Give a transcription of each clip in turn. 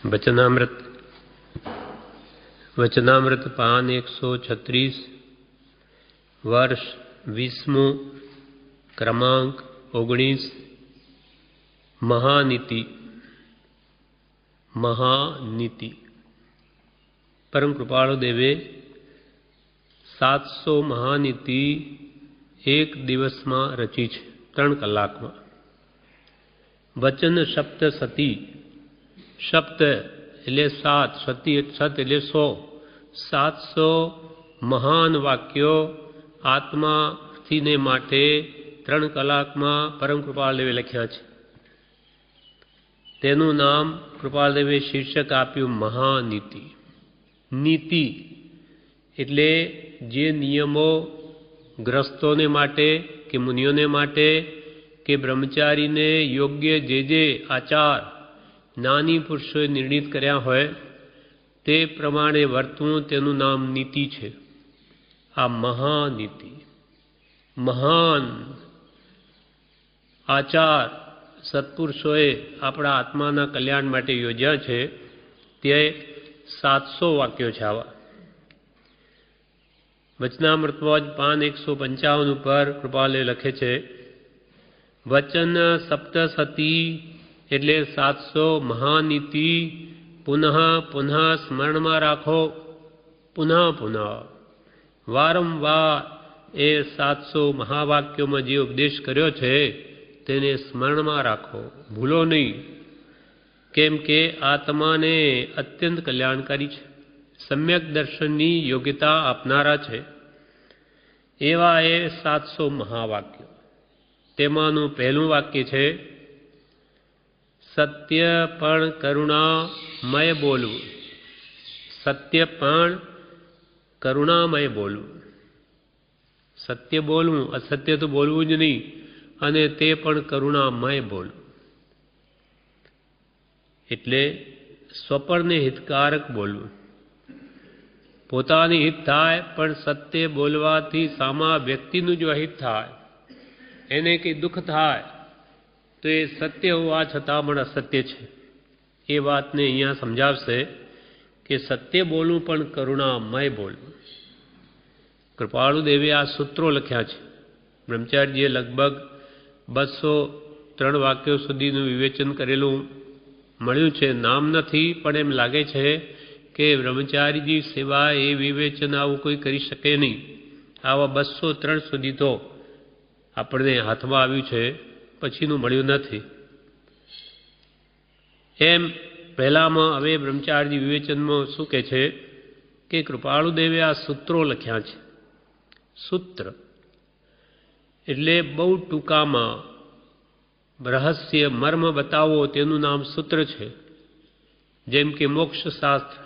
वचनामृत वचनामृत पान 136 वर्ष 20 क्रमांक 19 महानीति। महानीति परम कृपाळु देवे 700 महानीति एक दिवस में रची है 3 कलाक में। वचन शब्द सती शब्द एले 7 सती सत एले 100 700 महान वाक्यों आत्मा थी ने माटे 3 कलाक में परम कृपालदेवे लख्या है। तेनु नाम कृपालदेवे शीर्षक आप्यु महानीति। नीति एटले जे नियमों ग्रस्तों ने माटे के मुनियों ने माटे के ब्रह्मचारी ने योग्य जे आचार नानी पुरुषों निर्णित कर्या होय ते प्रमाणे वर्तवू तेनु नाम नीति छे। आ महानीति महान आचार सत्पुरुषोए अपना आत्माना कल्याण माटे योज्या छे। ते 700 वाक्यों छे। आवा वचनामृतवाज पान 155 पर कृपाले लखे छे वचन सप्तसती एटले 700 महानीति पुनः पुनः स्मरण में राखो। पुनः पुनः वारंवार ए 700 महावाक्यों में जो उपदेश कर्यो छे तेने स्मरण में राखो, भूलो नहीं। केम के आत्मा ने अत्यंत कल्याणकारी छे, सम्यक दर्शननी योग्यता आपनारा छे। एवा ए 700 महावाक्यों। तेमानुं पहलुं वाक्य छे सत्य पण करुणामय बोलवू। सत्य पण करुणामय बोलवू। सत्य बोलवू, असत्य तो बोलवू ज नहीं, अने ते पण करुणामय बोलवू। एटले स्वपरने हितकारक बोलवू। पोतानी हित थाय पण सत्य बोलवाथी सामा व्यक्तिनुं जो हित थाय एने कई दुख थाय तो ये सत्य होवा छतां पण असत्य छे। ए वातने अहींया समजावशे कि सत्य बोलवू पण करुणामय बोलवू। कृपाळु देवे आ सूत्रों लख्या छे। ब्रह्मचारीजीए लगभग 203 वाक्यों सुधीनुं विवेचन करेलुं मळ्युं छे। नाम नथी पण एम लागे छे कि ब्रह्मचारीजी सिवाय ए विवेचन आवुं कोई करी शके नहीं। आवा 203 सुधी तो आपणे हाथमां आव्युं छे, पछीनुं मळ्युं नथी। एम पहेलामां हवे ब्रह्मचारीजी विवेचनमां शुं कहे छे कि कृपाळु देवे आ सूत्रों लख्या छे। सूत्र एटले बहु टूंकामां रहस्य मर्म बतावो तेनुं नाम सूत्र छे। जेम के मोक्षशास्त्र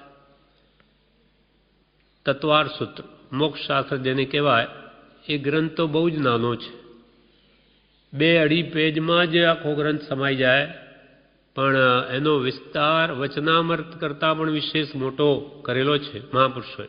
तत्वार सूत्र मोक्षशास्त्र जेने कहेवाय ए ग्रंथ तो बहु ज नानो छे। 2-2.5 पेज में ज आखो ग्रंथ समाई जाए, पण एनो विस्तार वचनामृत करता पण विशेष मोटो करेलो छे महापुरुषोए।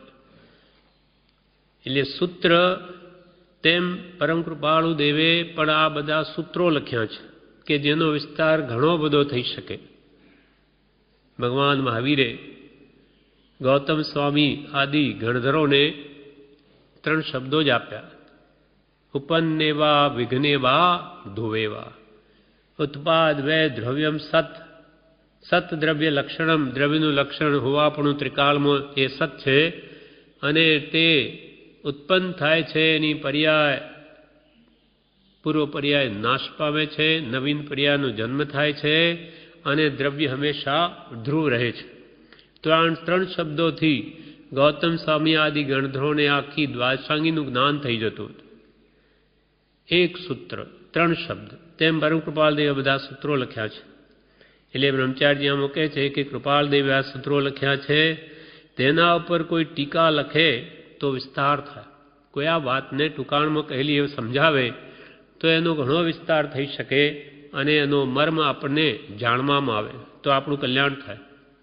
एटले सूत्र तेम परम कृपाळु देवे पण आ बधा सूत्रों लख्या छे कि जेनो विस्तार घणो बधो थई शके। भगवान महावीरे गौतम स्वामी आदि गणधरों ने 3 शब्दों ज आप्या। उपन्नेवा विघ्नेवा धुवेवा। उत्पाद वे द्रव्यम सत। सत द्रव्य लक्षणम द्रव्यनु लक्षण होवापणुं त्रिकालमां ए सत छे अने ते उत्पन्न थाय छे एनी पर्याय पूर्व पर्याय नाश पामे छे, नवीन पर्यायनो जन्म थाय छे अने द्रव्य हमेशा ध्रुव रहे छे। 3 शब्दों गौतम स्वामी आदि गणधरों ने आखी द्वादशांगीनुं ज्ञान थई जतुं। एक सूत्र 3 शब्द तेम परम कृपालदेवे बधा सूत्रों लख्या छे। एटले ब्रह्मचारीजी आम कहे छे कि कृपालदेवे आ सूत्रों लख्या छे तेना उपर कोई टीका लखे तो विस्तार थाय। कोई आ वातने टूंकाणमां कहेली एवुं समझावे तो एनो घणो विस्तार थई शके अने एनो मर्म आपणे जाणवामां आवे तो आपणुं कल्याण थाय।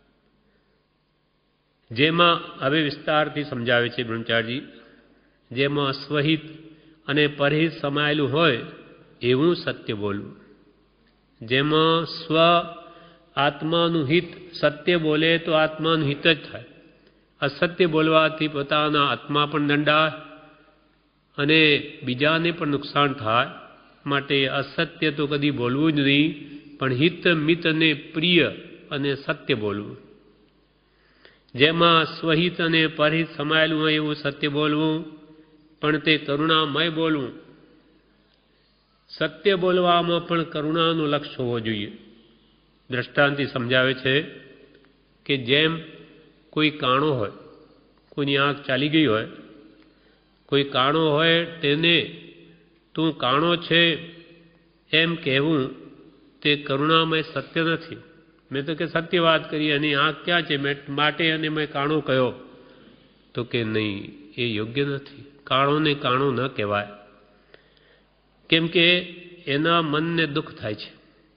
जेमां हवे विस्तारथी समझावे छे ब्रह्मचारीजी। जेमां स्वहित अने परहित समायेलुं होय एवुं सत्य बोलवुं। जेमां स्व આત્માનું હિત સત્ય બોલે તો આત્માનું હિત જ થાય. અસત્ય બોલવાથી પોતાના આત્મા પણ દંડાય અને બીજાને પણ નુકસાન થાય. માટે અસત્ય તો કદી બોલવું જ નહીં, પણ હિત મિત અને પ્રિય અને સત્ય બોલવું. જેમાં સ્વહિત અને પરહિત સમાયેલું હોય એવું સત્ય બોલવું, પણ તે કરુણામય બોલવું. સત્ય બોલવામાં પણ કરુણાનું લક્ષ હોવો જોઈએ. દ્રષ્ટાંતથી સમજાવે છે કે જેમ કોઈ કાણો હોય, કોઈની આંખ ચાલી ગઈ હોય, કોઈ કાણો હોય તેને તું કાણો છે એમ કહેવું તે કરુણામય સત્ય નથી. મેં તો કે સત્ય વાત કરી, એની આંખ ક્યાં છે માટે અને મેં કાણો કહ્યો, તો કે નહીં, એ યોગ્ય નથી. કાણોને કાણો ન કહેવાય, કેમ કે એના મનને દુઃખ થાય છે.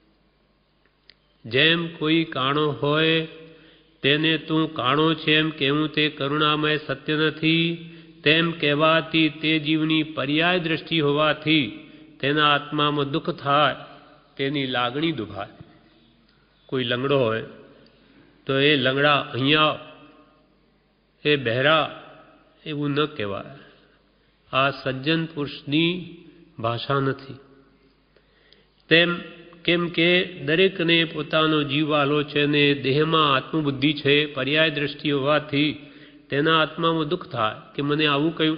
જેમ કોઈ કાણો હોય તેને તું કાણો છે એમ કહેવું તે કરુણામય સત્ય નથી. તેમ કહેવાથી તે જીવની પર્યાય દ્રષ્ટિ હોવાથી તેના આત્મામાં દુઃખ થાય, તેની લાગણી દુભાય. કોઈ લંગડો હોય તો એ લંગડા અહીંયા, એ બહેરા, એવું ન કહેવાય. આ સજ્જન પુરુષની ભાષા નથી. તેમ કેમ કે દરેકને પોતાનો જીવ વાલો છે ને દેહમાં આત્મબુદ્ધિ છે, પર્યાય દ્રષ્ટિ હોવાથી તેના આત્મામાં દુઃખ થાય કે મને આવું કહ્યું,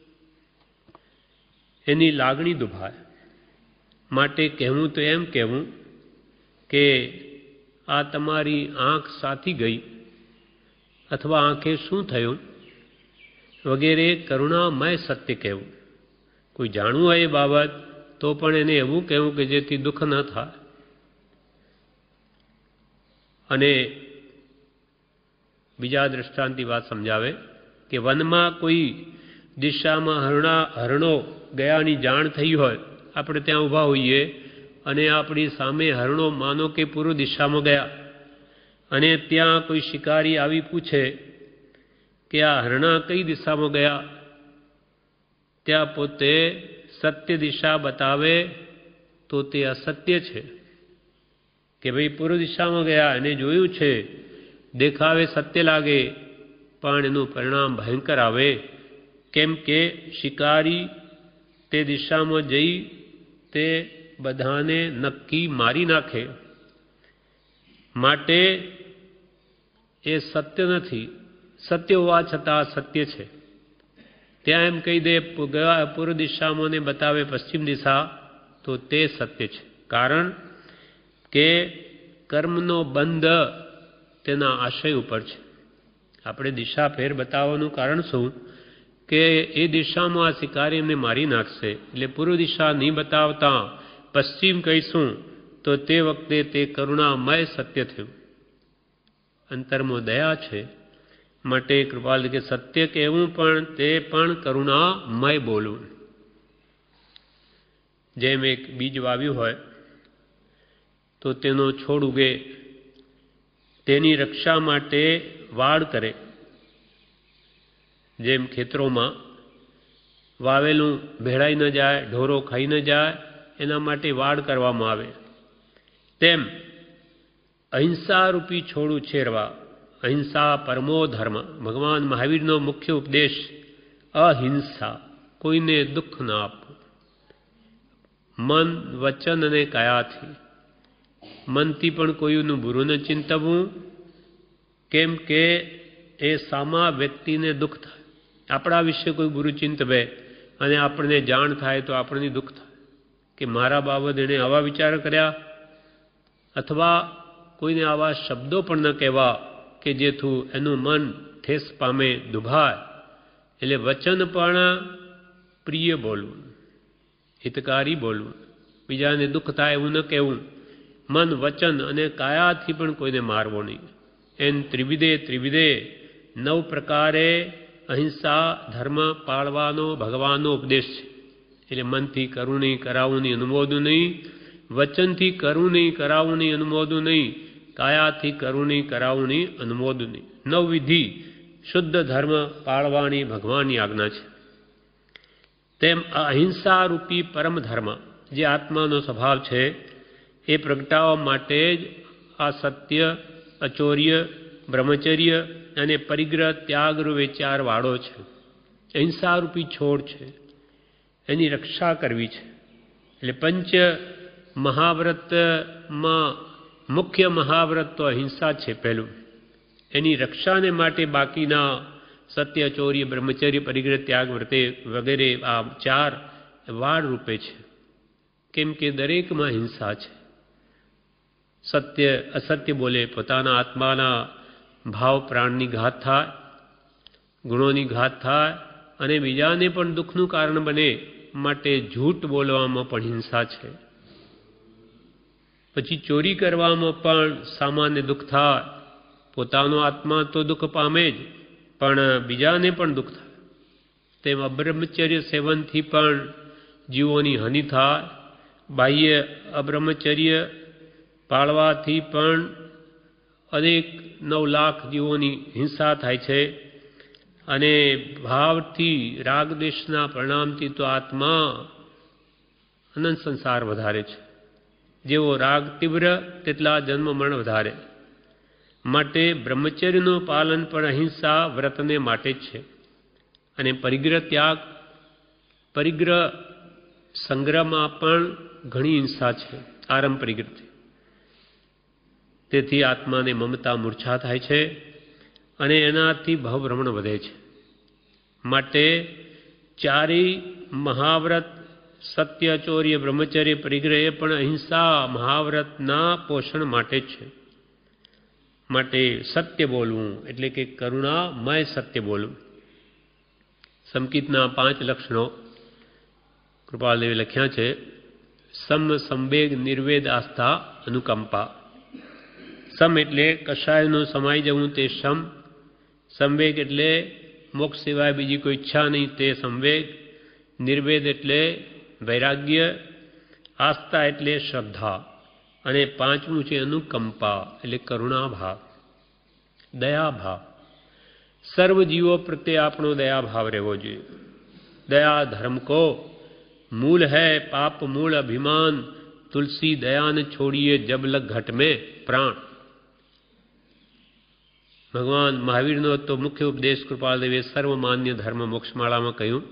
એની લાગણી દુભાય. માટે કહેવું તો એમ કહેવું કે આ તમારી આંખ સાથી ગઈ, અથવા આંખે શું થયું વગેરે કરુણામય સત્ય કહેવું. કોઈ જાણવું હોય એ બાબત તો પણ એને એવું કહેવું કે જેથી દુઃખ ન થાય. અને બીજા દ્રષ્ટાંતની વાત સમજાવે કે વનમાં કોઈ દિશામાં હરણો ગયાની જાણ થઈ હોય, આપણે ત્યાં ઊભા હોઈએ અને આપણી સામે હરણો માનો કે પૂર્વ દિશામાં ગયા, અને ત્યાં કોઈ શિકારી આવી પૂછે કે આ હરણા કઈ દિશામાં ગયા, ત્યાં પોતે સત્ય દિશા બતાવે તો તે અસત્ય છે. કે ભાઈ પૂર્વ દિશામાં ગયા, એને જોયું છે, દેખાવે સત્ય લાગે, પણ એનું પરિણામ ભયંકર આવે. કેમ કે શિકારી તે દિશામાં જઈ તે બધાને નક્કી મારી નાખે. માટે એ સત્ય નથી. સત્ય હોવા છતાં સત્ય છે. ત્યાં એમ કહી દે પૂર્વ દિશામાં ને બતાવે પશ્ચિમ દિશા, તો તે સત્ય છે. કારણ કે કર્મનો બંધ તેના આશય ઉપર છે. આપણે દિશા ફેર બતાવવાનું કારણ શું કે એ દિશામાં આ શિકારી એમને મારી નાખશે, એટલે પૂર્વ દિશા નહીં બતાવતા પશ્ચિમ કહીશું તો તે વખતે તે કરુણામય સત્ય થયું. અંતરમાં દયા છે. માટે કૃપાલ કે સત્ય કહેવું પણ તે પણ કરુણામય બોલવું. જેમ એક બીજ વાવ્યું હોય તો તેનો છોડ ઉગે, તેની રક્ષા માટે વાડ કરે. જેમ ખેતરોમાં વાવેલું ભેળાઈ ન જાય, ઢોરો ખાઈ ન જાય, એના માટે વાડ કરવામાં આવે. તેમ અહિંસા રૂપી છોડ ઉછેરવા. અહિંસા પરમો ધર્મ. ભગવાન મહાવીરનો મુખ્ય ઉપદેશ અહિંસા, કોઈને દુઃખ ન આપવું. મન, વચન અને કાયાથી. મનથી પણ કોઈનું બુરું ન ચિંતવવું, કેમ કે એ સામા વ્યક્તિને દુઃખ થાય. આપણા વિશે કોઈ બુરું ચિંતવે અને આપણને જાણ થાય તો આપણને દુઃખ થાય કે મારા બાબત એણે આવા વિચાર કર્યા, અથવા કોઈને આવા શબ્દો પણ ન કહેવા કે જેથી એનું મન ઠેસ પામે, દુભાય. એટલે વચન પણ પ્રિય બોલવું, હિતકારી બોલવું, બીજાને દુઃખ થાય એવું ન કહેવું. મન, વચન અને કાયાથી પણ કોઈને મારવો નહીં. એમ ત્રિવિધે 9 પ્રકારે અહિંસા ધર્મ પાળવાનો ભગવાનનો ઉપદેશ છે. એટલે મનથી કરવું નહીં, કરાવવું નહીં, અનુમોદવું નહીં. વચનથી કરવું નહીં, કરાવવું નહીં, અનુમોદવું નહીં. કાયાથી કરવું નહીં, કરાવવું નહીં, અનુમોદવું નહીં. 9 વિધિ શુદ્ધ ધર્મ પાળવાની ભગવાનની આજ્ઞા છે. તેમ આ અહિંસા રૂપી પરમ ધર્મ જે આત્માનો સ્વભાવ છે એ પ્રગટાવવા માટે જ આ સત્ય, અચૌર્ય, બ્રહ્મચર્ય અને પરિગ્રહ ત્યાગરૂપે 4 વાળો છે. અહિંસારૂપી છોડ છે, એની રક્ષા કરવી છે. એટલે પંચ મહાવ્રતમાં મુખ્ય મહાવ્રત તો અહિંસા છે પહેલું. એની રક્ષાને માટે બાકીના સત્ય, ચૌર્ય, બ્રહ્મચર્ય, પરિગ્રહ, ત્યાગ, વ્રતે વગેરે આ 4 વાળ રૂપે છે. કેમ કે દરેકમાં હિંસા છે. સત્ય અસત્ય બોલે, પોતાના આત્માના ભાવ પ્રાણની ઘાત થાય, ગુણોની ઘાત થાય અને બીજાને પણ દુઃખનું કારણ બને માટે જૂઠ બોલવામાં પણ હિંસા છે. પછી ચોરી કરવામાં પણ સામાન્ય દુઃખ થાય. પોતાનો આત્મા તો દુઃખ પામે જ, પણ બીજાને પણ દુઃખ થાય. તેમ અબ્રહ્મચર્ય સેવનથી પણ જીવોની હાનિ થાય. બાહ્ય અબ્રહ્મચર્ય પાળવાથી પણ અનેક 9 લાખ જીવોની હિંસા થાય છે. અને ભાવથી રાગદ્વેષના પરિણામથી તો આત્મા અનંત સંસાર વધારે છે. જેવો રાગ તીવ્ર તેટલા જન્મ મરણ વધારે. માટે બ્રહ્મચર્યનું પાલન પણ અહિંસા વ્રતને માટે જ છે. અને પરિગ્રહ ત્યાગ, પરિગ્રહ સંગ્રહમાં પણ ઘણી હિંસા છે, આરંભ પરિગ્રહથી. તેથી આત્માને મમતા મૂર્છા થાય છે અને એનાથી ભવભ્રમણ વધે છે. માટે 4 મહાવ્રત સત્ય, ચૌર્ય, બ્રહ્મચર્ય, પરિગ્રહ એ પણ અહિંસા મહાવ્રતના પોષણ માટે જ છે. માટે સત્ય બોલવું એટલે કે કરુણામય સત્ય બોલવું. સંકિતના 5 લક્ષણો કૃપાલદેવે લખ્યા છે. સમ, સંવેગ, નિર્વેદ, આસ્થા, અનુકંપા. સમ એટલે કશાયનું સમાઈ જવું તે સમ. સંવેગ એટલે મોક્ષ સિવાય બીજી કોઈ ઈચ્છા નહીં તે સંવેગ. નિર્વેદ એટલે વૈરાગ્ય. આસ્થા એટલે શ્રદ્ધા. અને 5મું છે અનુકંપા એટલે કરુણાભાવ, દયાભાવ. સર્વ જીવો પ્રત્યે આપણો દયાભાવ રહેવો જોઈએ. દયા ધર્મ કો મૂલ હૈ, પાપ મૂળ અભિમાન, તુલસી દયા ન છોડીએ જબ લગ ઘટ में પ્રાણ. ભગવાન મહાવીરનો તો મુખ્ય ઉપદેશ કૃપાલદેવે સર્વમાન્ય ધર્મ મોક્ષમાળામાં કહ્યું.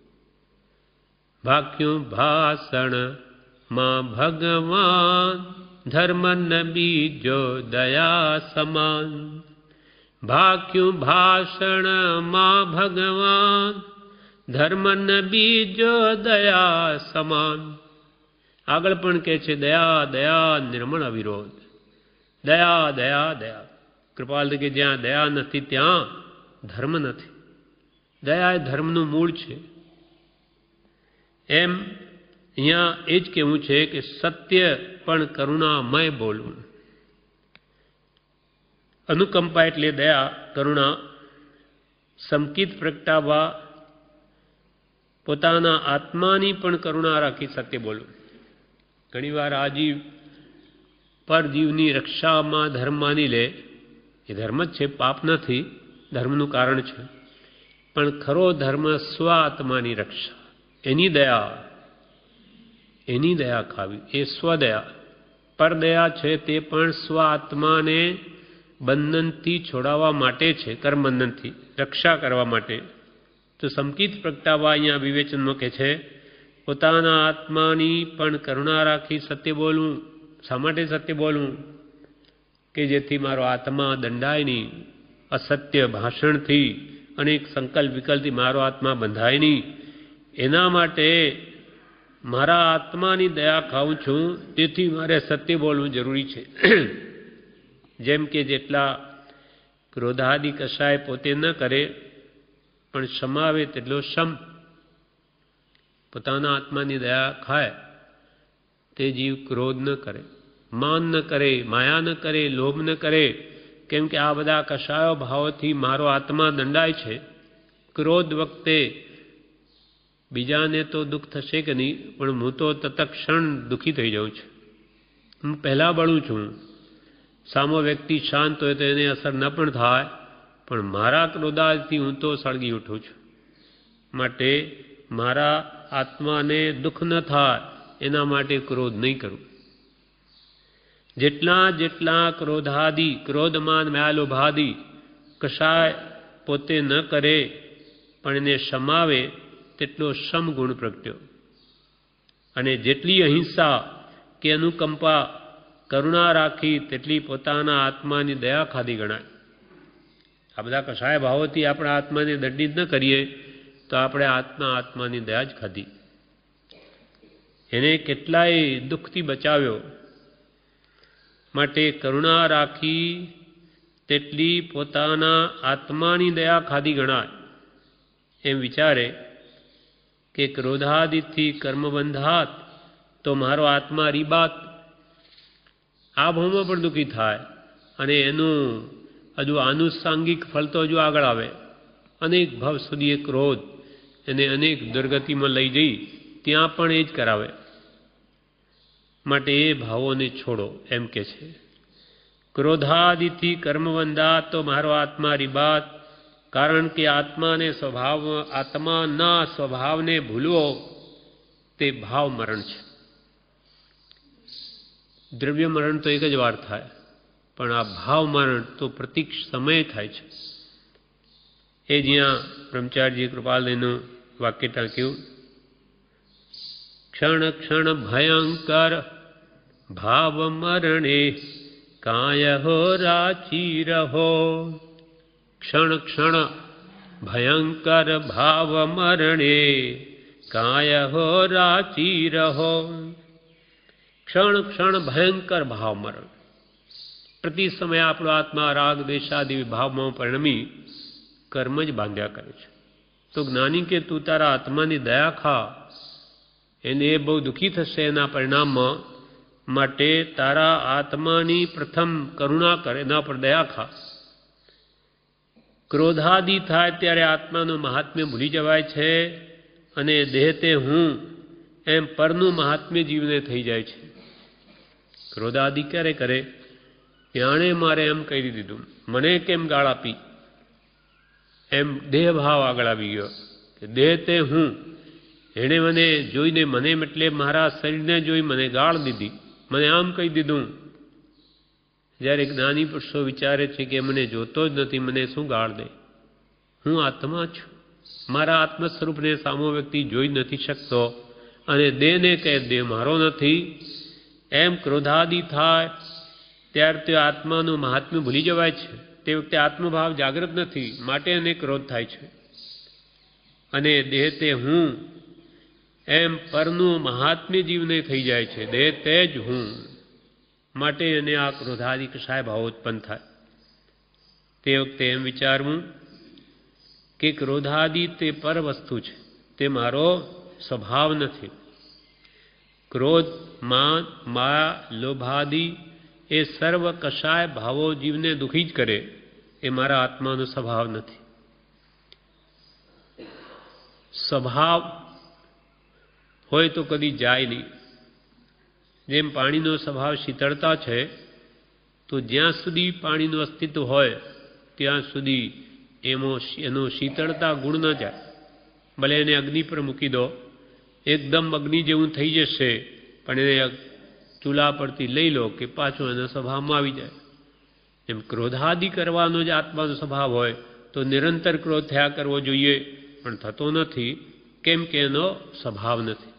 ભાક્યું ભાષણ માં ભગવાન, ધર્મ ન બીજો દયા સમાન. ભાક્યું ભાષણ માં ભગવાન, ધર્મ ન બીજો દયા સમાન. આગળ પણ કહે છે દયા દયા નિર્મળ અવિરોધ. દયા દયા દયા. કૃપાલ કે જ્યાં દયા નથી ત્યાં ધર્મ નથી. દયા એ ધર્મનું મૂળ છે. એમ અહીંયા એ જ કહેવું છે કે સત્ય પણ કરુણામય બોલવું. અનુકંપા એટલે દયા, કરુણા. સંકિત પ્રગટાવવા, પોતાના આત્માની પણ કરુણા રાખી સત્ય બોલવું. ઘણીવાર આ જીવ પરજીવની રક્ષામાં ધર્મ માની લે. એ ધર્મ જ છે, પાપ નથી, ધર્મનું કારણ છે. પણ ખરો ધર્મ સ્વ આત્માની રક્ષા, એની દયા ખાવી, એ સ્વદયા. પરદયા છે તે પણ સ્વ આત્માને બંધનથી છોડાવવા માટે છે, કર્મબંધનથી રક્ષા કરવા માટે. તો સંકિત પ્રગટાવવા અહીંયા વિવેચનમાં કહે છે પોતાના આત્માની પણ કરુણા રાખી સત્ય બોલવું. શા માટે સત્ય બોલવું? કે જેથી મારો આત્મા દંડાય નહીં. અસત્ય ભાષણથી, અનેક સંકલ્પ વિકલ્પથી મારો આત્મા બંધાય નહીં. એના માટે મારા આત્માની દયા ખાઉં છું, તેથી મારે સત્ય બોલવું જરૂરી છે. જેમ કે જેટલા ક્રોધાદિ કશાય પોતે ન કરે પણ સમાવે તેટલો સમ. પોતાના આત્માની દયા ખાય તે જીવ ક્રોધ ન કરે, માન ન કરે, માયા ન કરે, લોભ ન કરે. કેમ કે આ બધા કશાયો ભાવોથી મારો આત્મા દંડાય છે. ક્રોધ વખતે બીજાને તો દુઃખ થશે કે નહીં, પણ હું તો તત્ક્ષણ દુઃખી થઈ જાઉં છું. હું પહેલાં બળું છું. સામો વ્યક્તિ શાંત હોય તો એને અસર ન પણ થાય, પણ મારા ક્રોધાથી હું તો સળગી ઉઠું છું. માટે મારા આત્માને દુઃખ ન થાય એના માટે ક્રોધ નહીં કરું. જેટલા જેટલા ક્રોધાદિ ક્રોધમાન મ્યાલોભાદિ કશાય પોતે ન કરે પણ એને શમાવે તેટલો સમગુણ પ્રગટ્યો. અને જેટલી અહિંસા કે અનુકંપા કરુણા રાખી તેટલી પોતાના આત્માની દયા ખાધી ગણાય. આ બધા કશાય ભાવોથી આપણા આત્માને દંડિત ન કરીએ તો આપણે આત્માની દયા જ ખાધી. એને કેટલાય દુઃખથી બચાવ્યો, માટે કરુણા રાખી તેટલી પોતાના આત્માની દયા ખાધી ગણાય. એમ વિચારે કે ક્રોધાદિથી કર્મબંધાત તો મારો આત્મા રીબાત, આ ભાવમાં પણ દુઃખી થાય અને એનું હજુ આનુષાંગિક ફળ તો હજુ આગળ આવે. અનેક ભાવ સુધી એ ક્રોધ એને અનેક દુર્ગતિમાં લઈ જઈ ત્યાં પણ એ જ કરાવે. માટે એ ભાવોને છોડો એમ કે છે. ક્રોધાદિથી કર્મબંધાત તો મારો આત્મા રીબાત, કારણ કે આત્માના સ્વભાવને ભૂલવો તે ભાવ મરણ છે. દ્રવ્ય મરણ તો એક જ વાર થાય, પણ આ ભાવ મરણ તો પ્રતિક સમયે થાય છે. એ જ્યાં બ્રહ્મચારીજી કૃપાલયનું વાક્ય ટાંક્યું, ક્ષણ ક્ષણ ભયંકર ભાવ મરણે કાય હો રાચી રહો. ક્ષણ ક્ષણ ભયંકર ભાવ મરણે કાય હો રાચી રહો. ક્ષણ ક્ષણ ભયંકર ભાવ મરણ, પ્રતિ સમયે આપણો આત્મા રાગ દેશાદિ ભાવમાં પરિણમી કર્મ જ બાંધ્યા કરે છે. તો જ્ઞાની કે તું તારા આત્માની દયા ખા, એને એ બહુ દુઃખી થશે એના પરિણામમાં, માટે તારા આત્માની પ્રથમ કરુણા કર, એના પર દયા ખા. ક્રોધાદિ થાય ત્યારે આત્માનું મહાત્મ્ય ભૂલી જવાય છે અને દેહ તે હું એમ પરનું મહાત્મ્ય જીવને થઈ જાય છે. ક્રોધાદિ ક્યારે કરે? આણે મારે એમ કહી દીધું, મને કેમ ગાળ આપી, એમ દેહ ભાવ આગળ આવી ગયો કે દેહ તે હું, એણે મને જોઈને, મને એટલે મારા શરીરને જોઈ મને ગાળ દીધી, મને આમ કહી દીધું. જ્યારે જ્ઞાની પુરુષો વિચારે છે કે મને જોતો જ નથી, મને શું ગાળ દે, હું આત્મા છું, મારા આત્મ સ્વરૂપને સામો વ્યક્તિ જોઈ નથી શકતો અને દેહને કહે દેહ મારો નથી. એમ ક્રોધાદિ થાય ત્યારે તે આત્માનું મહાત્મ્ય ભૂલી જવાય છે. તે વખતે આત્મભાવ જાગૃત નથી, માટે એને ક્રોધ થાય છે. અને દેહ તે હું એમ પરનું મહાત્મ્ય જીવને થઈ જાય છે. દેહ તે જ હું, માટે એને આ ક્રોધાદિ કશાય ભાવ ઉત્પન્ન થાય. તે વખતે એમ વિચારવું કે ક્રોધાદિ તે પર વસ્તુ છે, તે મારો સ્વભાવ નથી. ક્રોધ, માન, માયા, લોભાદિ એ સર્વ કશાય ભાવો જીવને દુઃખી જ કરે, એ મારા આત્માનો સ્વભાવ નથી. સ્વભાવ હોય તો કદી જાય નહીં. જેમ પાણીનો સ્વભાવ શીતળતા છે, તો જ્યાં સુધી પાણીનું અસ્તિત્વ હોય ત્યાં સુધી એનો શીતળતા ગુણ ન જાય. ભલે એને અગ્નિ પર મૂકી દો, એકદમ અગ્નિ જેવું થઈ જશે, પણ એને ચૂલા પરથી લઈ લો કે પાછો એના સ્વભાવમાં આવી જાય. એમ ક્રોધાદિ કરવાનો જ આત્માનો સ્વભાવ હોય તો નિરંતર ક્રોધ થયા કરવો જોઈએ, પણ થતો નથી. કેમ કે એનો સ્વભાવ નથી.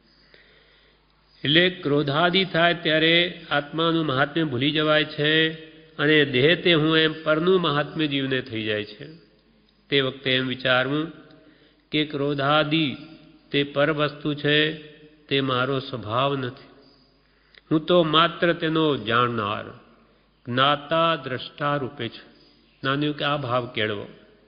એટલે ક્રોધાદિ થાય ત્યારે આત્માનું મહાત્મ્ય ભૂલી જવાય છે અને દેહ તે હું એમ પરનું મહાત્મ્ય જીવને થઈ જાય છે. તે વખતે એમ વિચારવું કે ક્રોધાદિ તે પર વસ્તુ છે, તે મારો સ્વભાવ નથી. હું તો માત્ર તેનો જાણનાર, જ્ઞાતા દ્રષ્ટા રૂપે છું. નાનું કે આ ભાવ કેળવો.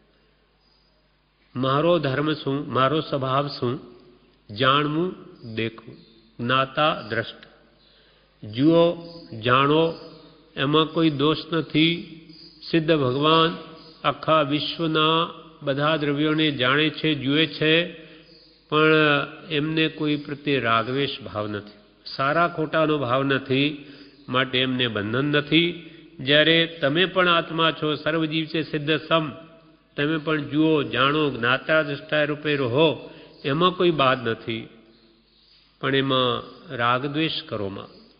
મારો ધર્મ શું, મારો સ્વભાવ શું? જાણવું, દેખવું, જ્ઞાતા દ્રષ્ટા. જુઓ, જાણો, એમાં કોઈ દોષ નથી. સિદ્ધ ભગવાન આખા વિશ્વના બધા દ્રવ્યોને જાણે છે, જુએ છે, પણ એમને કોઈ પ્રત્યે રાગવેશ ભાવ નથી, સારા ખોટાનો ભાવ નથી, માટે એમને બંધન નથી. જ્યારે તમે પણ આત્મા છો, સર્વજીવ છે સિદ્ધ સમ, તમે પણ જુઓ, જાણો, જ્ઞાતા દ્રષ્ટા રૂપે રહો, એમાં કોઈ બાદ નથી. પણ એમાં રાગદ્વેષ કરોમાં,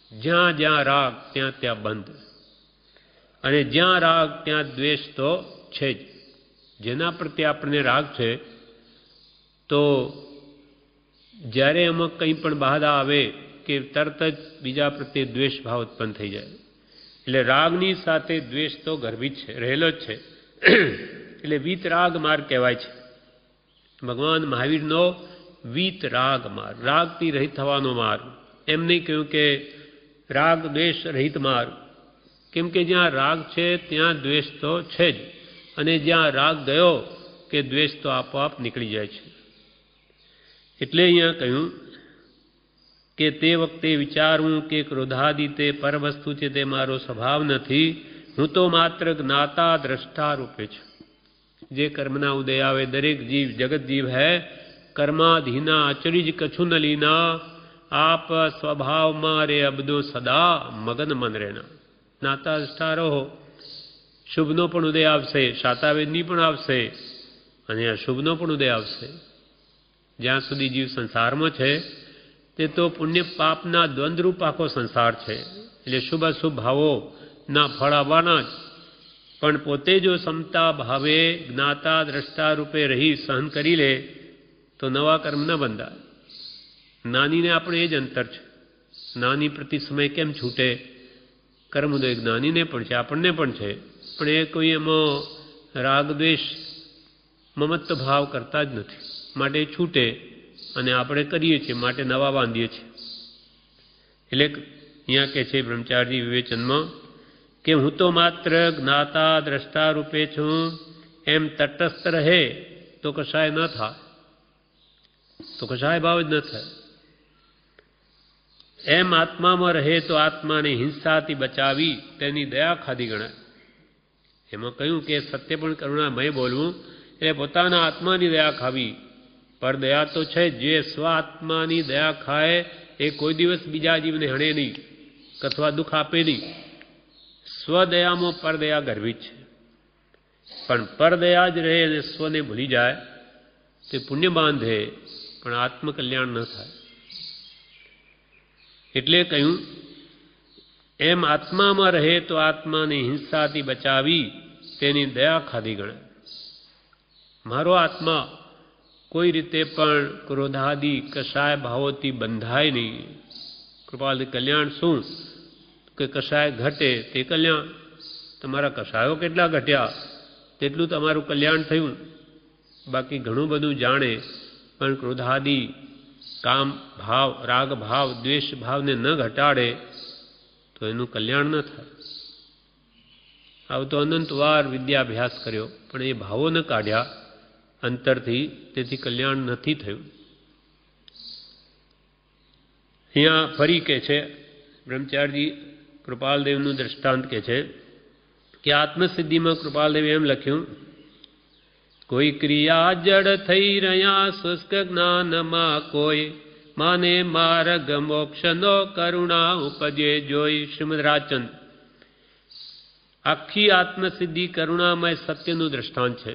જ્યાં જ્યાં રાગ ત્યાં ત્યાં બંધ, અને જ્યાં રાગ ત્યાં દ્વેષ તો છે જ. જેના પ્રત્યે આપણને રાગ છે તો જ્યારે એમાં કંઈ પણ બાધા આવે કે તરત જ બીજા પ્રત્યે દ્વેષ ભાવ ઉત્પન્ન થઈ જાય. એટલે રાગની સાથે દ્વેષ તો ગર્ભિત છે, રહેલો જ છે. એટલે વીતરાગ માર્ગ કહેવાય છે. ભગવાન મહાવીરનો વીતરાગ માર્ગ, રાગથી રહિત થવાનો માર્ગ. એમ નહીં કહ્યું કે રાગ દ્વેષ રહિત માર્ગ, કેમ કે જ્યાં રાગ છે ત્યાં દ્વેષ તો છે જ, અને જ્યાં રાગ ગયો કે દ્વેષ તો આપોઆપ નીકળી જાય છે. એટલે અહીંયા કહ્યું કે તે વખતે વિચારવું કે ક્રોધાદિ તે પરવસ્તુ છે, તે મારો સ્વભાવ નથી. હું તો માત્ર જ્ઞાતા દ્રષ્ટા રૂપે છું. જે કર્મના ઉદય આવે દરેક જીવ જગત જીવ હૈ કર્માધીના અચરીજ કછું ન લીના. આપ સ્વભાવમાં રે અબદો સદા મગન મન રહેના. જ્ઞાતા દ્રષ્ટા રહો. શુભનો પણ ઉદય આવશે, શાતાવેદની પણ આવશે, અને અશુભનો પણ ઉદય આવશે. જ્યાં સુધી જીવ સંસારમાં છે તે તો પુણ્ય પાપના દ્વંદ્વરૂપ આખો સંસાર છે. એટલે શુભ અશુભ ભાવોના ફળ આવવાના જ. પણ પોતે જો સમતા ભાવે જ્ઞાતા દ્રષ્ટા રૂપે રહી સહન કરી લે તો નવા કર્મ ન બંધાય. જ્ઞાનીને આપણે એ જ અંતર છે. જ્ઞાની પ્રતિ સમય કેમ છૂટે? કર્મોદય જ્ઞાનીને પણ છે, આપણને પણ છે, પણ એ કોઈ એમાં રાગદ્વેષ મમત્વ ભાવ કરતા જ નથી. માટે છૂટે અને આપણે કરીએ છીએ, માટે નવા બાંધીએ છીએ. એટલે અહીંયા કહે છે બ્રહ્મચારી વિવેચનમાં કે હું તો માત્ર જ્ઞાતા દ્રષ્ટા રૂપે છું. એમ તટસ્થ રહે તો કશાય ન થાય, તો કશાય ભાવ જ ન થાય. એમ આત્મામાં રહે તો આત્માને હિંસાથી બચાવી તેની દયા ખાધી ગણાય. એમાં કહ્યું કે સત્ય પણ કરુણામય બોલવું એટલે પોતાના આત્માની દયા ખાવી. પર દયા તો છે, જે સ્વ આત્માની દયા ખાય એ કોઈ દિવસ બીજા જીવને હણે નહીં અથવા દુઃખ આપે નહીં. સ્વદયામાં પરદયા ગર્ભિત છે. પણ પરદયા જ રહે અને સ્વને ભૂલી જાય તે પુણ્ય બાંધે પણ આત્મકલ્યાણ ન થાય. એટલે કહ્યું એમ આત્મામાં રહે તો આત્માને હિંસાથી બચાવી તેની દયા ખાધી ગણાય. મારો આત્મા કોઈ રીતે પણ ક્રોધાદિ કશાય ભાવોથી બંધાય નહીં. કૃપાલથી કલ્યાણ શું કે કશાય ઘટે તે કલ્યાણ. તમારા કશાયો કેટલા ઘટ્યા તેટલું તમારું કલ્યાણ થયું. બાકી ઘણું બધું જાણે પણ ક્રોધાદિ કામ ભાવ રાગ ભાવ દ્વેષ ભાવને ન ઘટાડે તો એનું કલ્યાણ ન થાય. આવ તો અનંતવાર વિદ્યાભ્યાસ કર્યો પણ એ ભાવો ન કાઢ્યા અંતરથી, તેથી કલ્યાણ નથી થયું. અહીંયા ફરી કહે છે બ્રહ્મચારી કૃપાલદેવનું દ્રષ્ટાંત કહે છે કે આત્મસિદ્ધિમાં કૃપાલદેવે એમ લખ્યું કોઈ ક્રિયા જડ થઈ રહ્યા શુષ્ક જ્ઞાનમાં કોઈ માને માર્ગ મોક્ષનો કરુણા ઉપજે જોઈ. શ્રીમદ રાજચંદ. આખી આત્મસિદ્ધિ કરુણામય સત્યનું દ્રષ્ટાંત છે.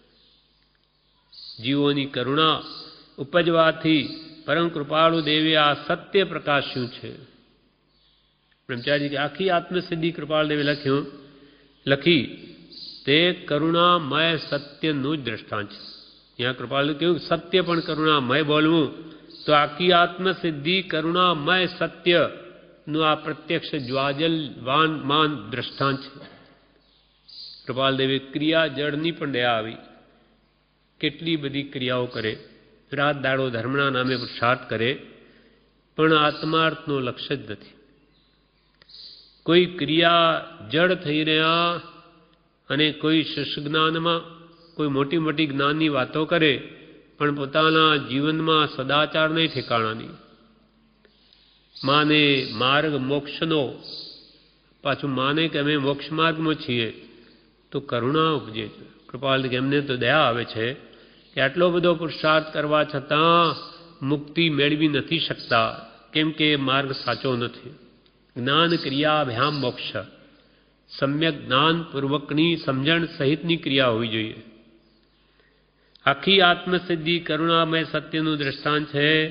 જીવોની કરુણા ઉપજવાથી પરમ કૃપાળુ દેવે આ સત્ય પ્રકાશ્યું છે. બ્રહ્મચારી કે આખી આત્મસિદ્ધિ કૃપાળદેવે લખી તે કરુણામય સત્યનું જ દ્રષ્ટાંત છે. ત્યાં કૃપાળદેવે કહ્યું સત્ય પણ કરુણામય બોલવું તો આખી આત્મસિદ્ધિ કરુણામય સત્યનું આ પ્રત્યક્ષ જ્વાજલવાન માન દ્રષ્ટાંત છે. કૃપાલદેવે ક્રિયા જળની પણ દયા આવી. કેટલી બધી ક્રિયાઓ કરે, રાત દાડો ધર્મના નામે પુરુષાર્થ કરે, પણ આત્માર્થનો લક્ષ્ય જ નથી. કોઈ ક્રિયા જડ થઈ રહ્યા અને કોઈ શિષ્યજ્ઞાનમાં કોઈ મોટી મોટી જ્ઞાનની વાતો કરે પણ પોતાના જીવનમાં સદાચાર નહીં ઠેકાણાની. માને માર્ગ મોક્ષનો, પાછું માને કે અમે મોક્ષ માર્ગમાં છીએ તો કરુણા ઉપજે. કૃપાલ એમને તો દયા આવે છે કે આટલો બધો પુરુષાર્થ કરવા છતાં મુક્તિ મેળવી નથી શકતા, કેમ કે માર્ગ સાચો નથી. જ્ઞાન ક્રિયાભ્યામ મોક્ષ, સમ્યક જ્ઞાન પૂર્વકની સમજણ સહિતની ક્રિયા હોવી જોઈએ. આખી આત્મસિદ્ધિ કરુણામય સત્યનું દ્રષ્ટાંત છે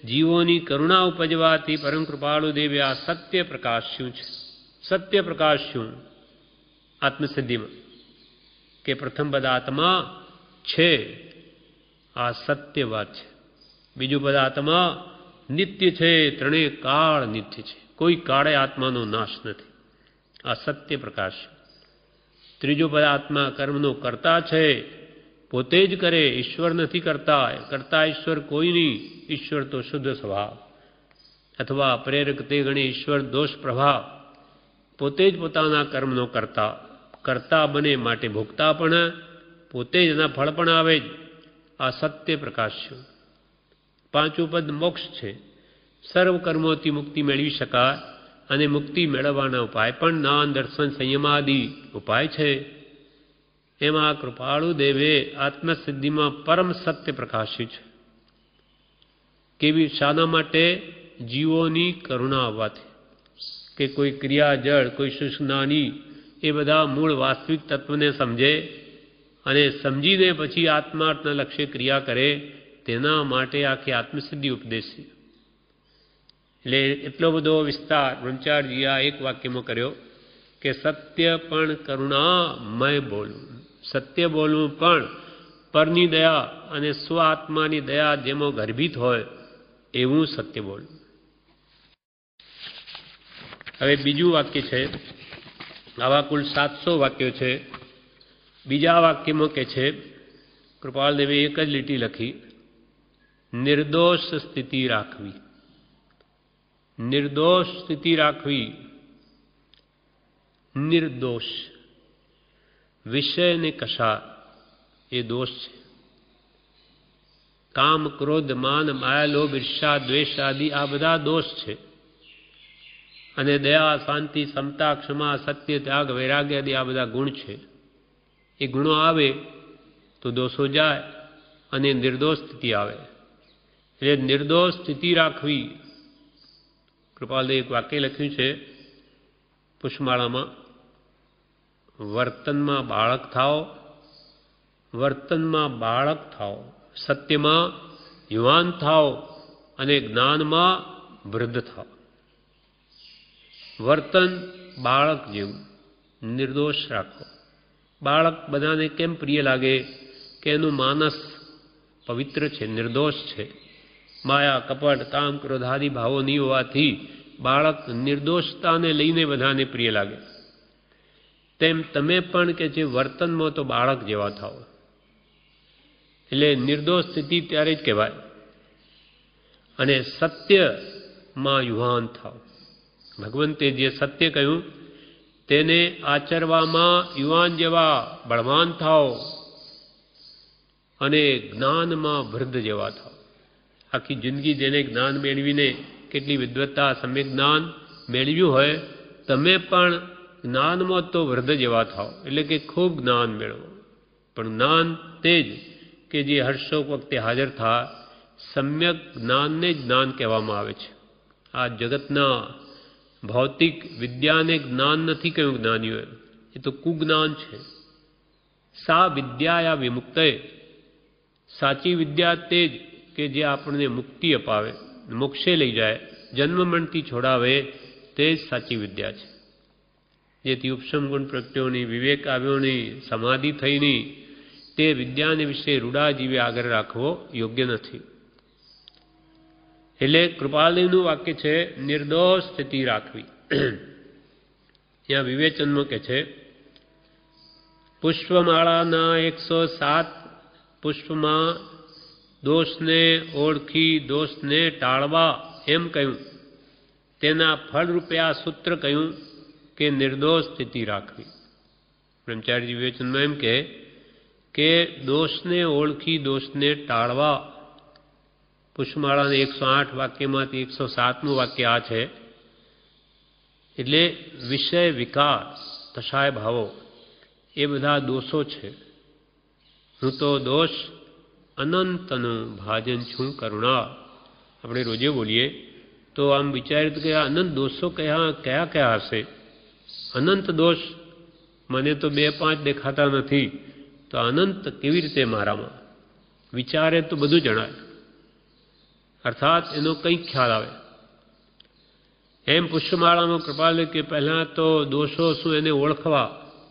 જીવોની કરુણા ઉપજવાથી પરમ કૃપાળુ દેવે આ સત્ય પ્રકાશ્યું છે. સત્ય પ્રકાશ્યું આત્મસિદ્ધિમાં કે પ્રથમ પદ આત્મા છે, આ સત્ય વાત છે. બીજું પદ આત્મા નિત્ય છે, ત્રણેય કાળ નિત્ય છે, કોઈ કાળે આત્માનો નાશ નથી, આ સત્ય પ્રકાશ. ત્રીજું પદ આત્મા કર્મનો કર્તા છે, પોતે જ કરે, ઈશ્વર નથી કરતા, કરતા ઈશ્વર કોઈ નહીં, ઈશ્વર તો શુદ્ધ સ્વભાવ અથવા પ્રેરક તે ગણે ઈશ્વર દોષ પ્રભાવ, પોતે જ પોતાના કર્મનો કરતા, કરતા બને માટે ભોગતા પણ પોતે જ એના ફળ પણ આવે જ, આ સત્ય પ્રકાશ્યું. પાંચું પદ મોક્ષ છે, સર્વ કર્મોથી મુક્તિ મેળવી શકાય અને મુક્તિ મેળવવાના ઉપાય પણ જ્ઞાન દર્શન સંયમાદિ ઉપાય છે. એમાં કૃપાળુ દેવે આત્મસિદ્ધિમાં પરમ સત્ય પ્રકાશ્યું છે. કેવી? શાના માટે? જીવોની કરુણા આવવાથી, કે કોઈ ક્રિયા જળ, કોઈ શુષ્નાની, એ બધા મૂળ વાસ્તવિક તત્વને સમજે અને સમજીને પછી આત્માર્થના લક્ષ્ય ક્રિયા કરે, તેના માટે આખી આત્મસિદ્ધિ ઉપદેશી. એટલે એટલો બધો વિસ્તાર બ્રહ્મચારીજીએ આ એક વાક્યમાં કર્યો કે સત્ય પણ કરુણામય બોલવું, સત્ય બોલવું પણ પરની દયા અને સ્વ આત્માની દયા જેમાં ગર્ભિત હોય એવું સત્ય બોલવું. હવે બીજું વાક્ય છે, આવા કુલ 700 વાક્યો છે. બીજા વાક્યમાં કે છે, કૃપાલદેવે એક જ લીટી લખી, નિર્દોષ સ્થિતિ રાખવી. નિર્દોષ સ્થિતિ રાખવી. નિર્દોષ વિષય ને કશા એ દોષ છે. કામ, ક્રોધ, માન, માયા, લોભ, ઈર્ષા, દ્વેષ આદિ આ બધા દોષ છે. અને દયા, શાંતિ, સમતા, ક્ષમા, સત્ય, ત્યાગ, વૈરાગ્ય આદિ આ બધા ગુણ છે. એ ગુણો આવે તો દોષો જાય અને નિર્દોષ સ્થિતિ આવે. એટલે નિર્દોષ સ્થિતિ રાખવી. કૃપાલદેવ એક વાક્ય લખ્યું છે પુષ્પમાળામાં, વર્તનમાં બાળક થાઓ, વર્તનમાં બાળક થાઓ, સત્યમાં યુવાન થાઓ અને જ્ઞાનમાં વૃદ્ધ થાઓ. વર્તન બાળક જેવું નિર્દોષ રાખો. બાળક બધાને કેમ પ્રિય લાગે? કે એનું માનસ પવિત્ર છે, નિર્દોષ છે, માયા, કપટ, કામ, ક્રોધ આદિ ભાવો નહીં હોવાથી બાળક નિર્દોષતાને લઈને બધાને પ્રિય લાગે. તેમ તમે પણ કે જે વર્તનમાં તો બાળક જેવા થાઓ. એટલે નિર્દોષ સ્થિતિ ત્યારે જ કહેવાય. અને સત્યમાં યુવાન થાઓ. ભગવંતે જે સત્ય કહ્યું તેને આચરવામાં યુવાન જેવા બળવાન થાઓ અને જ્ઞાનમાં વૃદ્ધ જેવા થાઓ. આખી જિંદગી જેને જ્ઞાન મેળવીને કેટલી વિદ્વત્તા, સમ્યક જ્ઞાન મેળવ્યું હોય, તમે પણ જ્ઞાનમાં તો વૃદ્ધ જેવા થાઓ. એટલે કે ખૂબ જ્ઞાન મેળવો. પણ જ્ઞાન તે જ કે જે હર્ષોક વખતે હાજર થાય. સમ્યક જ્ઞાનને જ જ્ઞાન કહેવામાં આવે છે. આ જગતના ભૌતિક વિદ્યાને જ્ઞાન નથી કહ્યું જ્ઞાનીઓએ, એ તો કુજ્ઞાન છે. સા વિદ્યાયા વિમુક્તય, સાચી વિદ્યા તે જ કે જે આપણને મુક્તિ અપાવે, મોક્ષે લઈ જાય, જન્મ મરણથી છોડાવે, તે જ સાચી વિદ્યા છે. જેથી ઉપશમ ગુણ પ્રગટ્યોની, વિવેક આવ્યોની, સમાધિ થઈની, તે વિદ્યાને વિશે રૂડા જીવે આગળ રાખવો યોગ્ય નથી. એટલે કૃપાલદેવનું વાક્ય છે નિર્દોષ સ્થિતિ રાખવી. ત્યાં વિવેચનમાં કે છે, પુષ્પમાળાના 107 પુષ્પમાં દોષને ઓળખી દોષને ટાળવા એમ કહ્યું. તેના ફળરૂપે આ સૂત્ર કહ્યું કે નિર્દોષ સ્થિતિ રાખવી. બ્રહ્મચારી વિવેચનમાં એમ કે દોષને ઓળખી દોષને ટાળવા. પુષ્પમાળાના 108 વાક્યમાંથી 107મું વાક્ય આ છે. એટલે વિષય, વિકાર, તશાય ભાવો એ બધા દોષો છે. હું તો દોષ અનંતનું ભાજન છું કરુણા. આપણે રોજે બોલીએ તો આમ વિચાર્યું કે આ અનંત દોષો કયા કયા હશે? અનંત દોષ મને તો 2-5 દેખાતા નથી, તો અનંત કેવી રીતે મારામાં? વિચારે તો બધું જણાય. અર્થાત એનો કંઈક ખ્યાલ આવે. એમ પુષ્પમાળામાં કૃપાલુ કે પહેલાં તો દોષો શું એને ઓળખવા,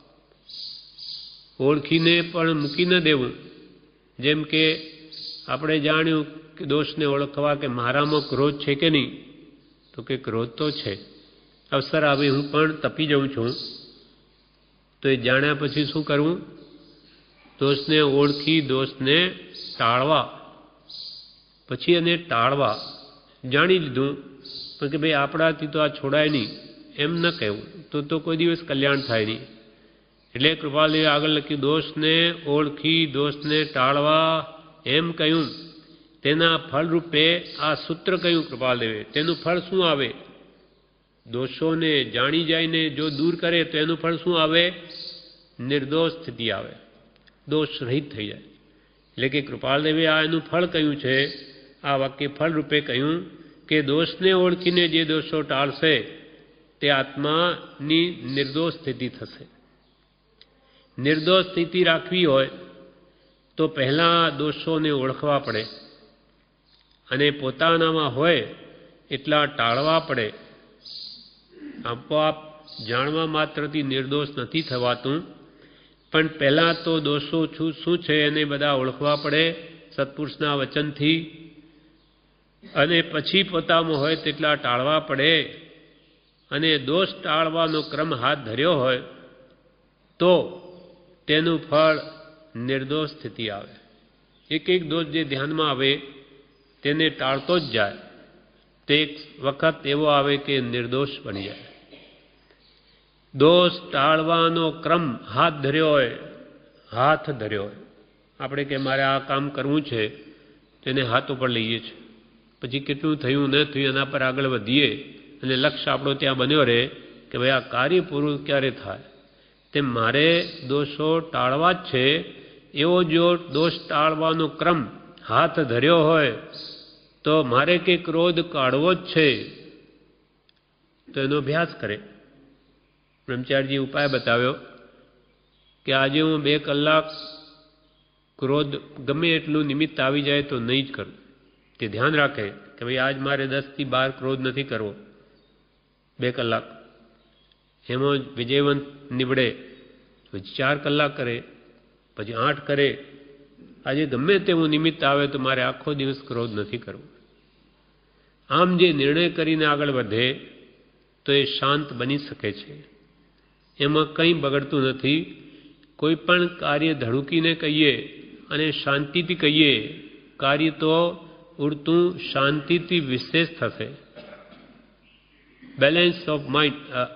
ઓળખીને પણ મૂકી ન દેવું. જેમ કે આપણે જાણ્યું કે દોષને ઓળખવા કે મારામાં ક્રોધ છે કે નહીં, તો કે ક્રોધ તો છે, અવસર આવે હું પણ તપી જાઉં છું. તો એ જાણ્યા પછી શું કરવું? દોષને ઓળખી દોષને ટાળવા. પછી એને ટાળવા. જાણી લીધું પણ કે ભાઈ આપણાથી તો આ છોડાય નહીં એમ ન કહેવું, તો કોઈ દિવસ કલ્યાણ થાય નહીં. એટલે કૃપાલુએ આગળ લખ્યું, દોષને ઓળખી દોષને ટાળવા એમ કહ્યું. તેના ફળરૂપે આ સૂત્ર કહ્યું કૃપાલુએ. તેનું ફળ શું આવે? દોષોને જાણી જાયને જો દૂર કરે તો એનું ફળ શું આવે? નિર્દોષ સ્થિતિ આવે, દોષ રહિત થઈ જાય. એટલે કે કૃપાલદેવે આ એનું ફળ કહ્યું છે. આ વાક્ય ફળ રૂપે કહ્યું કે દોષને ઓળખીને જે દોષો ટાળશે તે આત્માની નિર્દોષ સ્થિતિ થશે. નિર્દોષ સ્થિતિ રાખવી હોય તો પહેલાં દોષોને ઓળખવા પડે અને પોતાનામાં હોય એટલા ટાળવા પડે. આપોઆપ જાણવા માત્રથી નિર્દોષ નથી થવાતું, પણ પહેલાં તો દોષો શું છે એને બધા ઓળખવા પડે સત્પુરુષના વચનથી, અને પછી પોતામાં હોય તેટલા ટાળવા પડે. અને દોષ ટાળવાનો ક્રમ હાથ ધર્યો હોય તો તેનું ફળ નિર્દોષ સ્થિતિ આવે. એક એક દોષ જે ધ્યાનમાં આવે તેને ટાળતો જ જાય તે એક વખત એવો આવે કે નિર્દોષ બની જાય. દોષ ટાળવાનો ક્રમ હાથ ધર્યો હોય, આપણે કે મારે આ કામ કરવું છે તેને હાથ ઉપર લઈએ છીએ, પછી કેટલું થયું ન થયું એના પર આગળ વધીએ અને લક્ષ્ય આપણો ત્યાં બન્યો રહે કે ભાઈ આ કાર્ય પૂરું ક્યારે થાય. તેમ મારે દોષો ટાળવા જ છે. એવો જો દોષ ટાળવાનો ક્રમ હાથ ધર્યો હોય તો મારે કે ક્રોધ કાઢવો જ છે તો એનો અભ્યાસ કરે. બ્રહ્મચારીજી ઉપાય બતાવ્યો કે આજે હું 2 કલાક ક્રોધ ગમે એટલું નિમિત્ત આવી જાય તો નહીં જ કરું. તે ધ્યાન રાખે કે ભાઈ આજ મારે 10 થી 12 ક્રોધ નથી કરવો. 2 કલાક એમાં વિજયવંત નીવડે, પછી 4 કલાક કરે, પછી 8 કરે. આજે ગમે તેવું નિમિત્ત આવે તો મારે આખો દિવસ ક્રોધ નથી કરવો. આમ જે નિર્ણય કરીને આગળ વધે તો એ શાંત બની શકે છે. એમાં કંઈ બગડતું નથી. કોઈ પણ કાર્ય ધડુકીને કહીએ અને શાંતિથી કહીએ, કાર્ય તો ઉડતું શાંતિથી વિશેષ થશે. બેલેન્સ ઓફ માઇન્ડ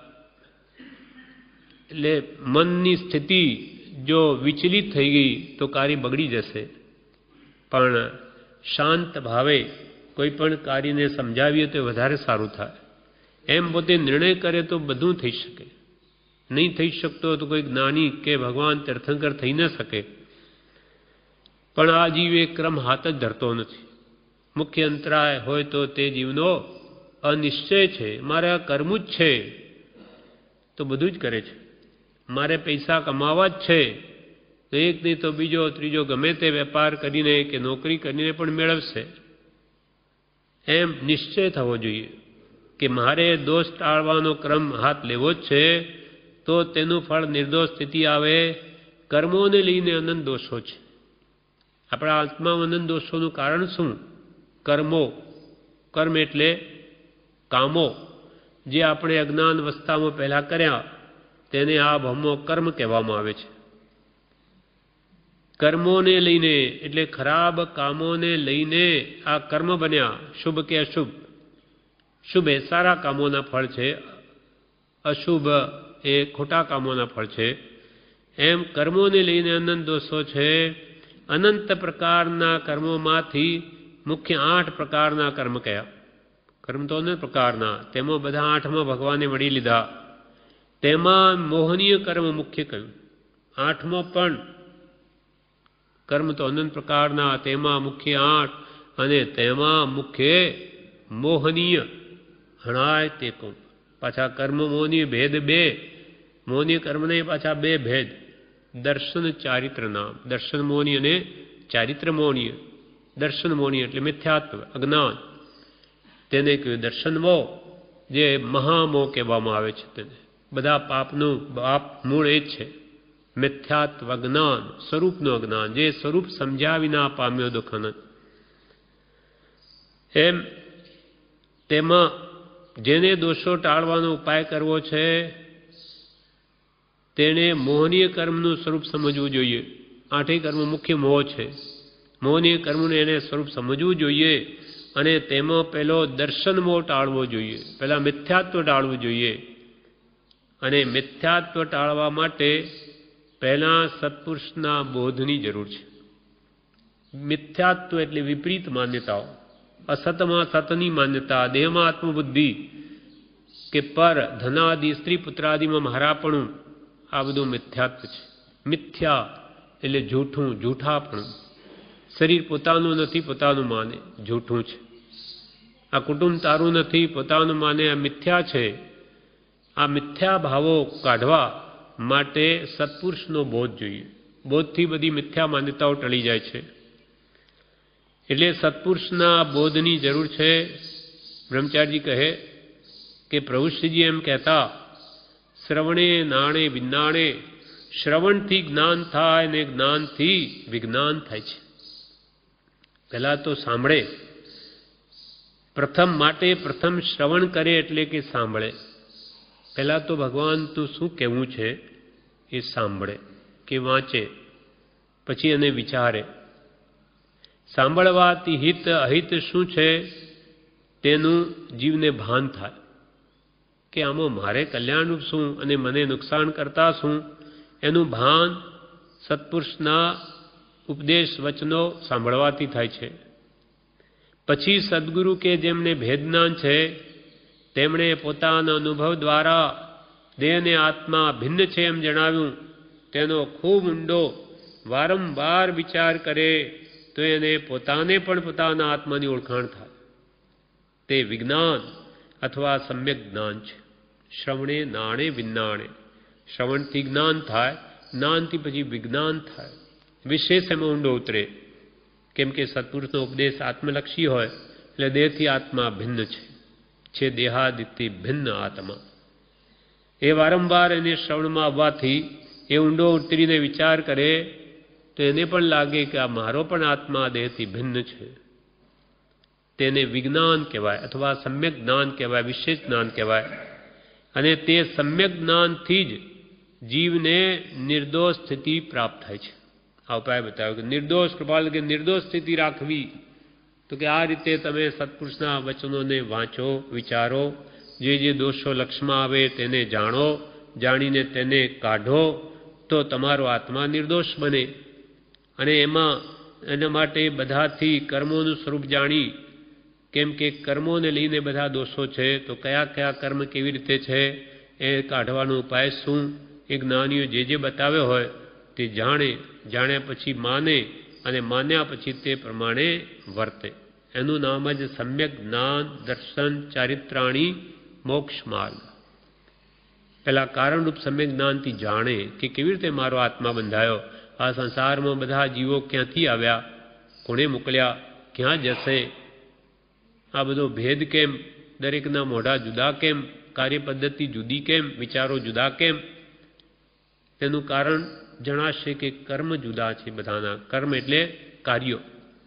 એટલે મનની સ્થિતિ જો વિચલિત થઈ ગઈ તો કાર્ય બગડી જશે. પણ શાંત ભાવે કોઈ પણ કાર્યને સમજાવીએ તો વધારે સારું થાય. એમ પોતે નિર્ણય કરે તો બધું થઈ શકે. નહીં થઈ શકતો તો કોઈ જ્ઞાની કે ભગવાન તીર્થંકર થઈ ન શકે. પણ આ જીવ એ ક્રમ હાથ જ ધરતો નથી. મુખ્ય અંતરાય હોય તો તે જીવનો અનિશ્ચય છે. મારે આ કરવું જ છે તો બધું જ કરે છે. મારે પૈસા કમાવા જ છે તો એક નહીં તો બીજો ત્રીજો ગમે તે વેપાર કરીને કે નોકરી કરીને પણ મેળવશે. એમ નિશ્ચય થવો જોઈએ કે મારે દોષ ટાળવાનો ક્રમ હાથ લેવો જ છે તો તેનું ફળ નિર્દોષ સ્થિતિ આવે. કર્મોને લઈને અનંત દોષો છે. આપણા આત્મામાં અનંત દોષોનું કારણ શું? કર્મો. કર્મ એટલે કામો જે આપણે અજ્ઞાન અવસ્થામાં પહેલાં કર્યા તેને આ ભમો કર્મ કહેવામાં આવે છે. કર્મોને લઈને એટલે ખરાબ કામોને લઈને આ કર્મ બન્યા. શુભ કે અશુભ? શુભ એ સારા કામોના ફળ છે, અશુભ એ ખોટા કામોના ફળ છે. એમ કર્મોને લઈને અનંત દોષો છે. અનંત પ્રકારના કર્મોમાંથી મુખ્ય 8 પ્રકારના કર્મ કયા? કર્મ તો અનંત પ્રકારના, તેમાં બધા 8માં ભગવાને વળી લીધા. તેમાં મોહનીય કર્મ મુખ્ય કહ્યું. 8માં પણ કર્મ તો અનંત પ્રકારના, તેમાં મુખ્ય 8 અને તેમાં મુખ્ય મોહનીય હણાય તે કહું. પાછા કર્મ મોહનીય ભેદ 2. મોહનીય કર્મને પાછા 2 ભેદ. દર્શન ચારિત્ર નામ. દર્શન મોહનીય અને ચારિત્ર મોહનીય. દર્શન મોહની એટલે મિથ્યાત્વ અજ્ઞાન, તેને કહ્યું દર્શન મોહ, જે મહામોહ કહેવામાં આવે છે. તેને બધા પાપનું બાપ મૂળ એ જ છે, મિથ્યાત્વ અજ્ઞાન, સ્વરૂપનું અજ્ઞાન, જે સ્વરૂપ સમજ્યા વિના પામ્યો દુઃખ અનંત. એમ તેમાં જેને દોષો ટાળવાનો ઉપાય કરવો છે તેણે મોહનીય કર્મનું સ્વરૂપ સમજવું જોઈએ. આઠેય કર્મ મુખ્ય મોહ છે. મોહનીય કર્મનું એને સ્વરૂપ સમજવું જોઈએ અને તેમાં પહેલો દર્શન મોહ ટાળવો જોઈએ, પહેલાં મિથ્યાત્વ ટાળવું જોઈએ. અને મિથ્યાત્વ ટાળવા માટે પહેલાં સત્પુરુષના બોધની જરૂર છે. મિથ્યાત્વ એટલે વિપરીત માન્યતાઓ, અસતમાં સતની માન્યતા, દેહમાં આત્મબુદ્ધિ કે પર, ધનાદિ, સ્ત્રી પુત્રાદિમાં મહારાપણું, આ બધું મિથ્યાત્વ છે. મિથ્યા એટલે જૂઠું, જૂઠાપણું. શરીર પોતાનું નથી, પોતાનું માને, જૂઠું છે. આ કુટુંબ તારું નથી, પોતાનું માને, આ મિથ્યા છે. આ મિથ્યા ભાવો કાઢવા માટે સત્પુરુષનો બોધ જોઈએ. બોધથી બધી મિથ્યા માન્યતાઓ ટળી જાય છે. એટલે સત્પુરુષના બોધની જરૂર છે. બ્રહ્મચારીજી કહે કે પ્રભુશ્રીજી એમ કહેતા, શ્રવણે નાણે વિજ્ઞાણે, શ્રવણથી જ્ઞાન થાય ને જ્ઞાનથી વિજ્ઞાન થાય છે. પહેલાં તો સાંભળે, પ્રથમ માટે પ્રથમ શ્રવણ કરે એટલે કે સાંભળે. પહેલાં તો ભગવાનનું શું કહેવું છે એ સાંભળે કે વાંચે, પછી એને વિચારે. સાંભળવાથી હિત અહિત શું છે તેનું જીવને ભાન થાય કે આમાં મારે કલ્યાણરૂપ શું અને મને નુકસાન કરતા શું, એનું ભાન સત્પુરુષના ઉપદેશ વચનો સાંભળવાથી થાય છે. પછી સદગુરુ કે જેમને ભેદજ્ઞાન છે તેમણે પોતાના અનુભવ દ્વારા દેહને આત્મા ભિન્ન છે એમ જણાવ્યું, તેનો ખૂબ ઊંડો વારંવાર વિચાર કરે તો એને પોતાને પણ પોતાના આત્માની ઓળખાણ થાય. તે વિજ્ઞાન અથવા સમ્યક જ્ઞાન છે. શ્રવણે નાણે વિજ્ઞાણે, શ્રવણથી જ્ઞાન થાય, જ્ઞાનથી પછી વિજ્ઞાન થાય. વિશેષ એમાં ઊંડો ઉતરે, કેમ કે સત્પુરુષનો ઉપદેશ આત્મલક્ષી હોય એટલે દેહથી આત્મા ભિન્ન છે દેહાદિથી ભિન્ન આત્મા. એ વારંવાર એને શ્રવણમાં આવવાથી એ ઊંડો ઉતરીને વિચાર કરે તો એને પણ લાગે કે આ મારો પણ આત્મા દેહથી ભિન્ન છે. તેને વિજ્ઞાન કહેવાય અથવા સમ્યક જ્ઞાન કહેવાય, વિશેષ જ્ઞાન કહેવાય. અને તે સમ્યક જ્ઞાનથી જ જીવને નિર્દોષ સ્થિતિ પ્રાપ્ત થાય છે. આ ઉપાય બતાવ્યો કે નિર્દોષ, કૃપાલ કે નિર્દોષ સ્થિતિ રાખવી. તો કે આ રીતે તમે સત્પુરુષના વચનોને વાંચો, વિચારો, જે દોષો લક્ષમાં આવે તેને જાણો, જાણીને તેને કાઢો તો તમારો આત્મા નિર્દોષ બને. અને એના માટે બધાથી કર્મોનું સ્વરૂપ જાણી, કેમ કે કર્મોને લઈને બધા દોષો છે, તો કયા કયા કર્મ કેવી રીતે છે એ કાઢવાનો ઉપાય શું, એ જ્ઞાનીઓ જે બતાવ્યો હોય તે જાણે, જાણ્યા પછી માને અને માન્યા પછી તે પ્રમાણે વર્તે. એનું નામ જ સમ્યક જ્ઞાન દર્શન ચારિત્રાણી મોક્ષ માર્ગ. પહેલાં કારણરૂપ સમ્યક જ્ઞાનથી જાણે કે કેવી રીતે મારો આત્મા બંધાયો, આ સંસારમાં બધા જીવો ક્યાંથી આવ્યા, કોણે મોકલ્યા, ક્યાં જશે, આ બધો ભેદ કેમ, દરેકના મોઢા જુદા કેમ, કાર્ય પદ્ધતિ જુદી કેમ, વિચારો જુદા કેમ. તેનું કારણ જણાશે કે કર્મ જુદા છે બધાના. કર્મ એટલે કાર્યો.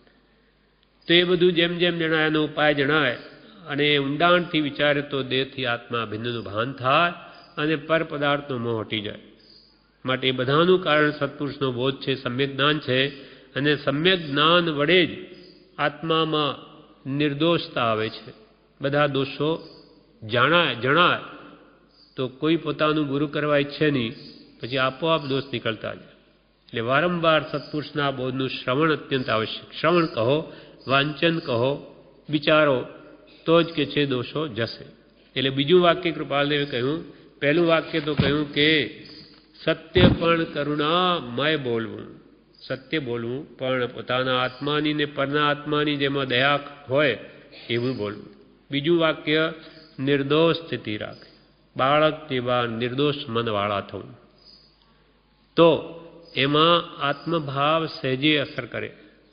તો એ બધું જેમ જેમ જણાય એનો ઉપાય જણાય અને ઊંડાણથી વિચારે તો દેહથી આત્મા ભિન્નનું ભાન થાય અને પર પદાર્થનો મોહ હટી જાય. માટે એ બધાનું કારણ સત્પુરુષનો બોધ છે, સમ્યક જ્ઞાન છે. અને સમ્યક જ્ઞાન વડે જ આત્મામાં નિર્દોષતા આવે છે. બધા દોષો જણાય તો કોઈ પોતાનું ગુરુ કરવા ઈચ્છે નહીં, પછી આપોઆપ દોષ નીકળતા જાય. એટલે વારંવાર સત્પુરુષના બોધનું શ્રવણ અત્યંત આવશ્યક. શ્રવણ કહો, વાંચન કહો, વિચારો તો જ કે છે દોષો જશે. એટલે બીજું વાક્ય કૃપાલદેવે કહ્યું, પહેલું વાક્ય તો કહ્યું કે સત્ય પણ કરુણામય બોલવું, સત્ય બોલવું પણ પોતાના આત્માની ને પરના આત્માની જેમાં દયા હોય એવું બોલવું. બીજું વાક્ય નિર્દોષ સ્થિતિ રાખે, બાળક જેવા નિર્દોષ મનવાળા થવું. તો એમાં આત્મભાવ સહેજે અસર કરે.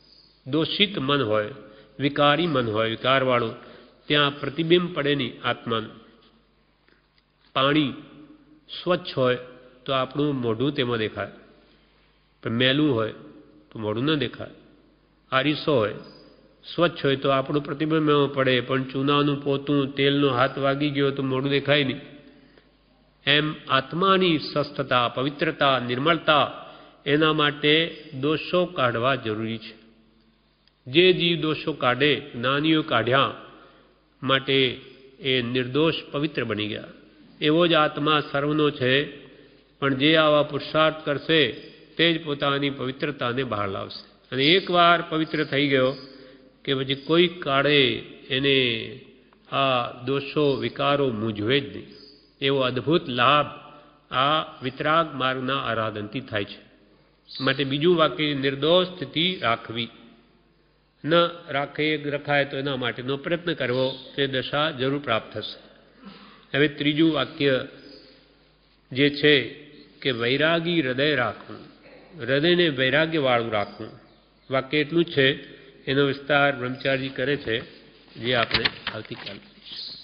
દોષિત મન હોય, વિકારી મન હોય, વિકારવાળું, ત્યાં પ્રતિબિંબ પડે નહીં આત્માનું. પાણી સ્વચ્છ હોય તો આપણું મોઢું તેમાં દેખાય, પણ મેલું હોય તો મોઢું ન દેખાય. આરીસો હોય સ્વચ્છ હોય તો આપણું પ્રતિબિંબ એમાં પડે, પણ ચૂનાનું પોતું, તેલનો હાથ વાગી ગયો તો મોઢું દેખાય નહીં. એમ આત્માની સ્વસ્થતા, પવિત્રતા, નિર્મળતા, એના માટે દોષો કાઢવા જરૂરી છે. જે જીવ દોષો કાઢે, જ્ઞાનીઓ કાઢ્યા માટે એ નિર્દોષ પવિત્ર બની ગયા. એવો જ આત્મા સર્વનો છે, પણ જે આવા પુરુષાર્થ કરશે તે જ પોતાની પવિત્રતાને બહાર લાવશે. અને એકવાર પવિત્ર થઈ ગયો કે પછી કોઈ કાળે એને આ દોષો, વિકારો મૂંઝવે જ નહીં. એવો અદ્ભુત લાભ આ વિતરાગ માર્ગના આરાધનથી થાય છે. માટે બીજું વાક્ય નિર્દોષ સ્થિતિ રાખવી. ન રખાય તો એના માટેનો પ્રયત્ન કરવો, તે દશા જરૂર પ્રાપ્ત થશે. હવે ત્રીજું વાક્ય જે છે કે વૈરાગી હૃદય રાખવું, હૃદયને વૈરાગ્યવાળું રાખવું. વાક્ય એટલું જ છે, એનો વિસ્તાર બ્રહ્મચારી કરે છે, જે આપણે આવતીકાલ કરીશું.